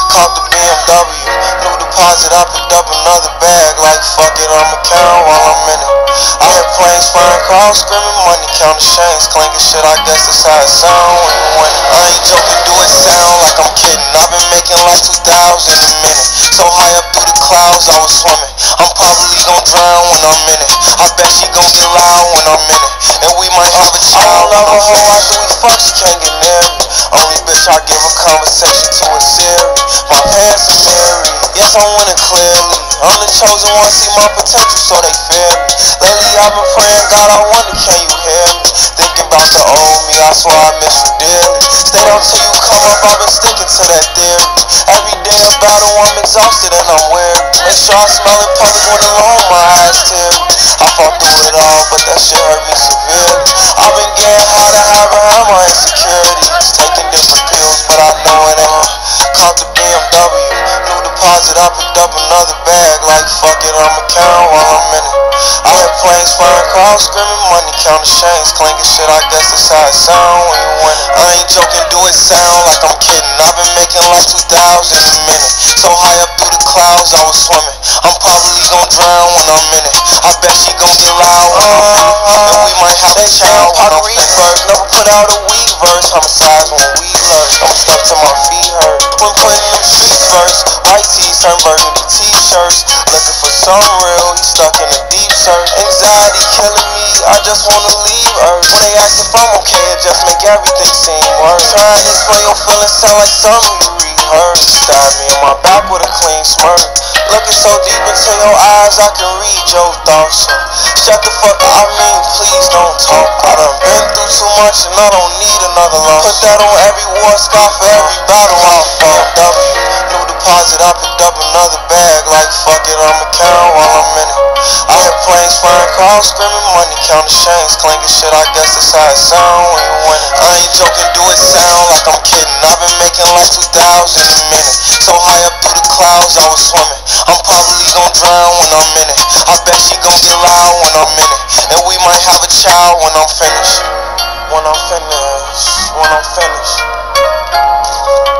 Caught the BMW, new deposit, I picked up another bag. Like fuck it, I'ma count while I'm in it. I hear planes flying, crowds screaming, money counting chains clanking shit. I guess that's how it sound when you win it. I ain't joking, do it sound like I'm kidding. I've been making like 2,000 a minute. So high up through the clouds, I was swimming. I'm probably gon' drown when I'm in it. I bet she gon' get loud when I'm in it. And we might have a child. I love a hoe after we fuck, she can't get near me. Only bitch I give a conversation to is Siri. My parents are married, yes I'm winning clearly. I'm the chosen one, see my potential so they fear me. Lately I've been praying, God I wonder can you hear me. Thinking about the old me, I swear I miss you dearly. Stay down till you come up, I've been sticking to that theory. Every day a battle, I'm exhausted and I'm weary. Make sure I smell in public when alone, my eyes teary. I fought through it all, but that shit hurt me severely. I've been getting high to have my insecurities. Taking different pills, but I know it ain't. Caught the BMW, new deposit, I picked up another bag. Like fuck it, I'ma count while I'm in it. I hear planes flying, crowds screaming, money counting chains clanking shit. I guess that's how it sound when you win it. I ain't joking, do it sound like I'm kidding. I've been making like 2,000 a minute. So high up through the clouds, I was swimming. I'm probably gon' drown when I'm in it. I bet she gon' get loud when I'm in it. And we might have a child when I'm first. Never put out a weak verse, homicides when we lurch. I'm stuck till my feet hurt. When putting them streets first, white tees turn burgundy t-shirts. Looking for some real, he stuck in a deep search. Anxiety killing me, I just wanna leave Earth. When they ask if I'm okay, it just make everything seem worse. Trying to explain your feelings sound like something you rehearsed. Stab me in my back with a clean smirk. Looking so deep into your eyes, I can read your thoughts. So shut the fuck up, I mean, please don't talk. I done been through too much and I don't need another loss. Put that on every war scar for every battle I fought. New deposit, I picked up another bag. Like fuck it, I'ma count while I'm in it. I hear planes flying, crowds screaming, money counting chains clanking shit. I guess that's how it sound when you win it. I ain't joking, do it sound like I'm kidding. I've been making like 2,000 a minute. So high up through the clouds, I was swimming. I'm probably gon' drown when I'm in it. I bet she gon' get loud when I'm in it. And we might have a child when I'm finished. When I'm finished.